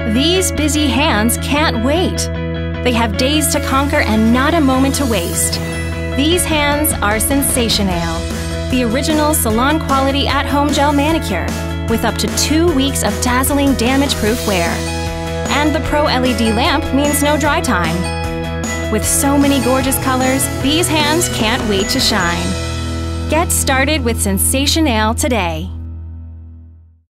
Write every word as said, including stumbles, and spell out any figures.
These busy hands can't wait. They have days to conquer and not a moment to waste. These hands are SensatioNAIL, the original salon-quality at-home gel manicure with up to two weeks of dazzling damage-proof wear. And the Pro L E D lamp means no dry time. With so many gorgeous colors, these hands can't wait to shine. Get started with SensatioNAIL today.